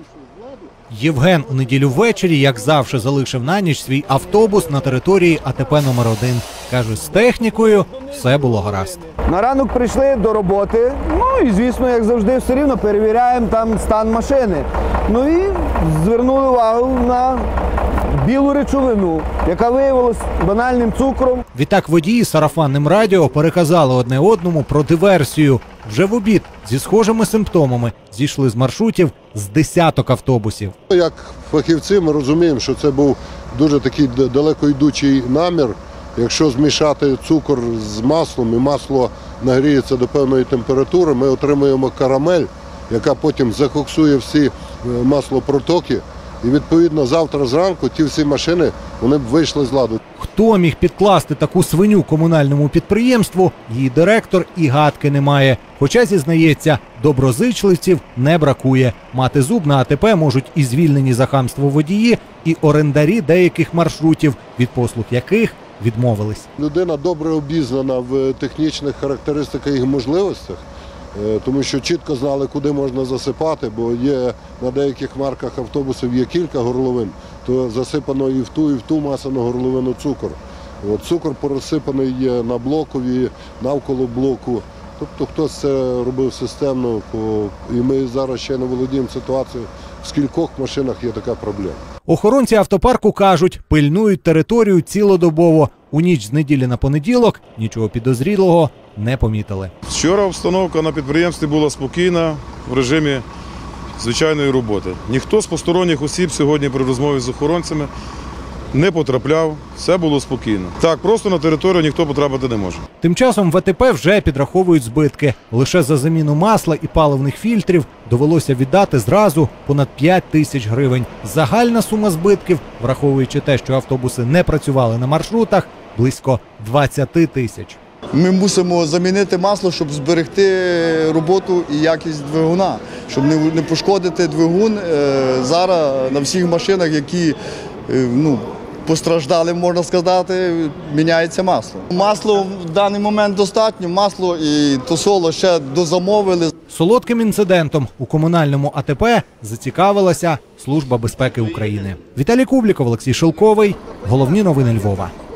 Євген у неділю ввечері, як завжди, залишив на ніч свій автобус на території АТП номер 1. Каже, з технікою все було гаразд. На ранок прийшли до роботи, і, звісно, як завжди, все рівно перевіряємо там стан машини. І звернули увагу на білу речовину, яка виявилась банальним цукром. Відтак водії сарафанним радіо переказали одне одному про диверсію. Вже в обід зі схожими симптомами зійшли з маршрутів з десяток автобусів. Як фахівці ми розуміємо, що це був дуже такий далекойдучий намір. Якщо змішати цукор з маслом і масло нагріється до певної температури, ми отримуємо карамель, яка потім закоксує всі маслопротоки. І відповідно завтра зранку ті всі машини вони б вийшли з ладу. Хто міг підкласти таку свиню комунальному підприємству, її директор і гадки не має. Хоча, зізнається, доброзичливців не бракує. Мати зуб на АТП можуть і звільнені за хамство водії, і орендарі деяких маршрутів, від послуг яких відмовились. Людина добре обізнана в технічних характеристиках і можливостях, тому що чітко знали, куди можна засипати, бо є на деяких марках автобусів є кілька горловин, то засипано і в ту масляну горловину цукор. Цукор порозсипаний є на блокові, навколо блоку. Тобто хтось це робив системно, і ми зараз ще не володіємо ситуацією, в скількох машинах є така проблема. Охоронці автопарку кажуть, пильнують територію цілодобово. У ніч з неділі на понеділок нічого підозрілого не помітили. Вчора обстановка на підприємстві була спокійна, в режимі звичайної роботи. Ніхто з посторонніх осіб сьогодні при розмові з охоронцями не потрапляв, все було спокійно. Так, просто на територію ніхто потрапити не може. Тим часом в АТП вже підраховують збитки. Лише за заміну масла і паливних фільтрів довелося віддати зразу понад 5 тисяч гривень. Загальна сума збитків, враховуючи те, що автобуси не працювали на маршрутах, близько 20 тисяч. Ми мусимо замінити масло, щоб зберегти роботу і якість двигуна, щоб не пошкодити двигун зараз на всіх машинах, які постраждали, можна сказати, міняється масло. Масло в даний момент достатньо, масло і тосоло ще дозамовили. Солодким інцидентом у комунальному АТП зацікавилася Служба безпеки України. Віталій Кубліков, Олексій Шелковий. Головні новини Львова.